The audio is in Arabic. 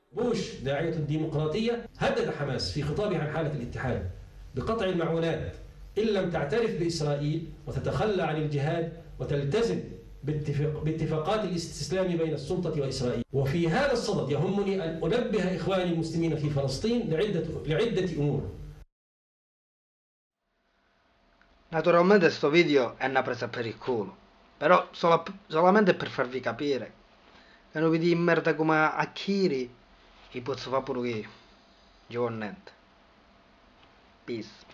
بوش داعية الديمقراطية هدد حماس في خطابه عن حالة الاتحاد بقطع المعونات إن لم تعترف بإسرائيل وتتخلى عن الجهاد وتلتزم باتفاقات الاستسلام بين السلطة وإسرائيل. وفي هذا الصدد يهمني أن أنبه إخواني المسلمين في فلسطين لعدة أمور. Naturalmente sto video è una presa per il culo, però solamente per farvi capire che un video di merda come Akiri, li posso fare pure io, giovannette. Peace.